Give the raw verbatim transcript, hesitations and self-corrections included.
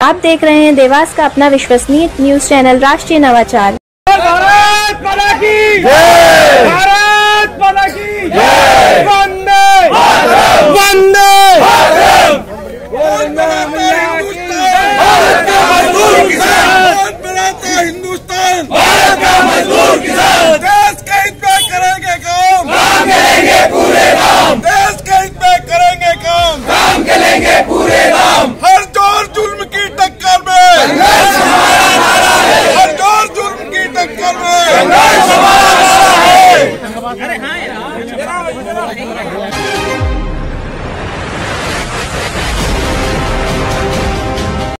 आप देख रहे हैं देवास का अपना विश्वसनीय न्यूज चैनल राष्ट्रीय नवाचार। भारत माता की जय! भारत माता की जय!